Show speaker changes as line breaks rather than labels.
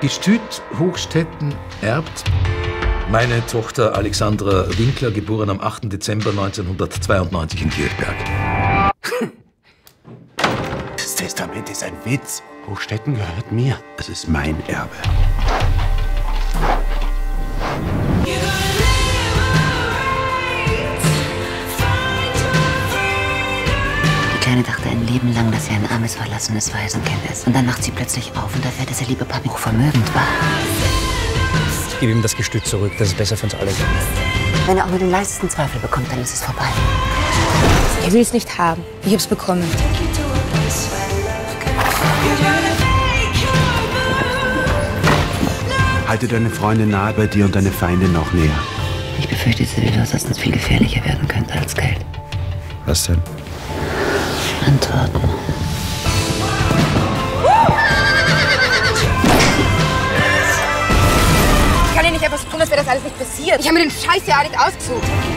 Gestüt Hochstetten erbt meine Tochter Alexandra Winkler, geboren am 8. Dezember 1992 in Kirchberg.
Das Testament ist ein Witz. Hochstetten gehört mir. Es ist mein Erbe.
Die Kleine dachte ein Leben lang, dass sie ein armes, verlassenes Waisenkind ist. Und dann macht sie plötzlich auf und erfährt, dass ihr liebe Papi hochvermögend war.
Ich gebe ihm das Gestüt zurück, das ist besser für uns alle.
Wenn er auch nur den leisesten Zweifel bekommt, dann ist es vorbei.
Er will es nicht haben. Ich hab's bekommen.
Halte deine Freunde nahe bei dir und deine Feinde noch näher.
Ich befürchte, es ist etwas, das uns viel gefährlicher werden könnte als Geld.
Was denn?
Antworten.
Ich kann ja nicht einfach so tun, als wäre das alles nicht passiert. Ich habe mir den Scheiß ja alles ausgesucht.